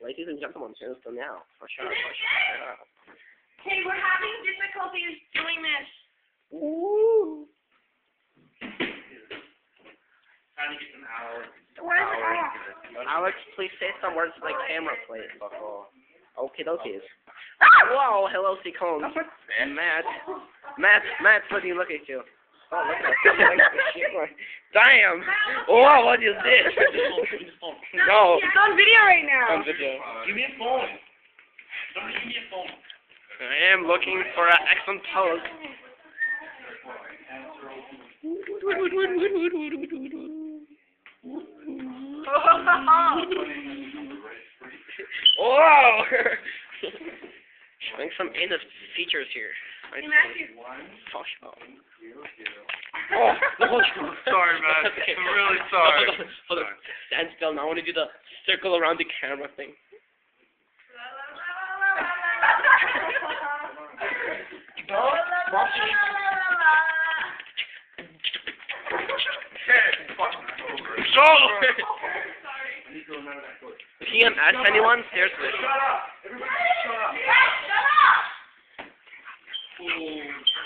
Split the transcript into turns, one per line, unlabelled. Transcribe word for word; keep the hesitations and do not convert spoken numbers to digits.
Ladies and gentlemen, here's the now. For sure, for sure.
Hey, we're having difficulties doing this.
Ooh.
Trying to get some hours.
Where's Alex?
Alex, please say some words to the camera, please. Okay, dokies.
Ah!
Whoa, hello, C Cones. And Matt. Matt, Matt, what do you look at you? Oh, look at that. Damn! Whoa, what is this? No.
It's on video right now.
On video.
Give me a phone. Somebody give me a phone.
I am looking for an excellent pose. Whoa! Showing some in the features here.
Hey, Matthew.
Fuck. Oh.
Oh, sorry, man.
Okay.
I'm really sorry.
Hold on, hold on. Stand still now. I want to do the circle around the camera thing. So, P M S anyone? Seriously.
Shut up! Everybody shut up!